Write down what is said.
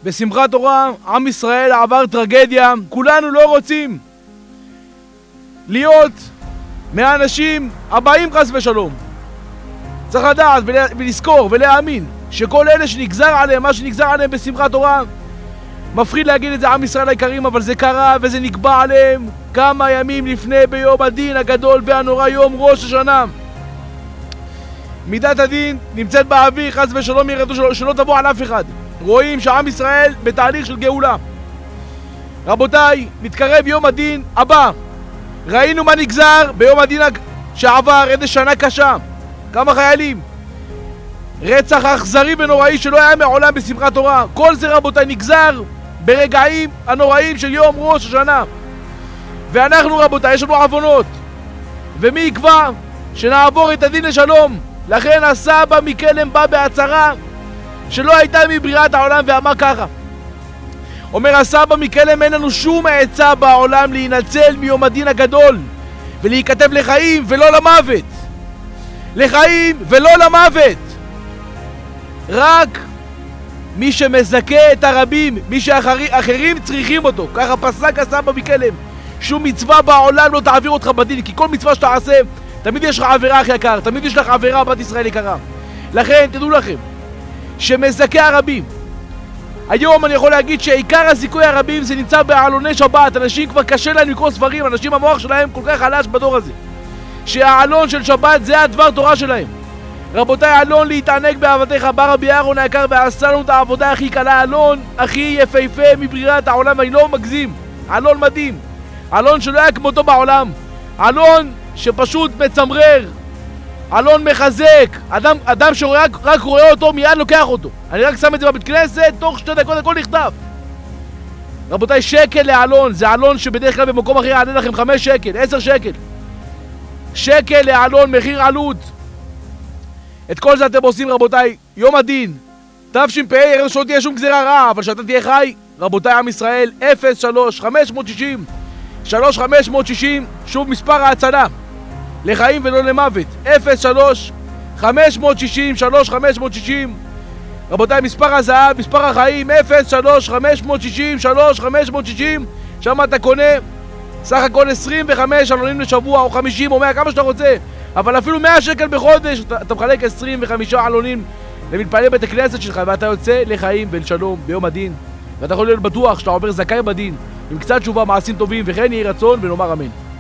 בשמחת תורה, עם ישראל עבר טרגדיה, כולנו לא רוצים להיות מהאנשים הבאים חס ושלום. צריך לדעת ולזכור ולהאמין שכל אלה שנגזר עליהם, מה שנגזר עליהם בשמחת תורה, מפחיד להגיד את זה עם ישראל היקרים, אבל זה קרה וזה נקבע עליהם כמה ימים לפני ביום הדין הגדול והנורא, יום ראש השנה. מידת הדין נמצאת באוויר, חס ושלום ירדו שלא תבוא על אף אחד. רואים שעם ישראל בתהליך של גאולה. רבותיי, מתקרב יום הדין הבא. ראינו מה נגזר ביום הדין שעבר, איזה שנה קשה, כמה חיילים, רצח אכזרי ונוראי שלא היה מעולם בשמחת תורה. כל זה רבותיי נגזר ברגעים הנוראים של יום ראש השנה. ואנחנו רבותיי, יש לנו עוונות, ומי יקבע שנעבור את הדין לשלום? לכן הסבא מקלם בא בהצהרה שלא הייתה מבריאת העולם ואמר ככה, אומר הסבא מקלם, אין לנו שום עצה בעולם להינצל מיום הדין הגדול ולהיכתב לחיים ולא למוות. לחיים ולא למוות. רק מי שמזכה את הרבים, מי שאחרים צריכים אותו, ככה פסק הסבא מקלם. שום מצווה בעולם לא תעביר אותך בדין, כי כל מצווה שתעשה תמיד יש לך עבירה, אח יקר, תמיד יש לך עבירה, בת ישראל יקרה. לכן תדעו לכם שמזכה הרבים, היום אני יכול להגיד שעיקר הזיכוי הרבים זה נמצא בעלוני שבת. אנשים כבר קשה להם לקרוא ספרים, אנשים המוח שלהם כל כך חלש בדור הזה, שהעלון של שבת זה הדבר תורה שלהם. רבותיי, עלון להתענג בעבדיך, בא רבי אהרון היקר ועשה לנו את העבודה הכי קלה. עלון הכי יפהפה מבריאת העולם, אני לא מגזים, עלון מדהים, עלון שלא היה כמותו בעולם, עלון שפשוט מצמרר, אלון מחזק, אדם שרק רואה אותו מיד לוקח אותו. אני רק שם את זה בבית כנסת, תוך 2 דקות הכל נכתב. רבותיי, שקל לאלון, זה אלון שבדרך כלל במקום אחר יעלה לכם 5 שקל, 10 שקל. שקל לאלון, מחיר עלות. את כל זה אתם עושים רבותיי, יום הדין תשפ"ה, שלא תהיה שום גזירה רעה, אבל שאתה תהיה חי. רבותיי עם ישראל, 03-560, שוב מספר ההצלה לחיים ולא למוות, 03-560. רבותיי, מספר הזהב, מספר החיים, 03-560, שם אתה קונה סך הכל 25 עלונים לשבוע, או 50 או 100, כמה שאתה רוצה, אבל אפילו 100 שקל בחודש אתה מחלק 25 עלונים למתפלל בית הכנסת שלך, ואתה יוצא לחיים ולשלום ביום הדין, ואתה יכול להיות בטוח שאתה עובר זכאי בדין עם קצת תשובה, מעשים טובים, וכן יהי רצון ונאמר אמן.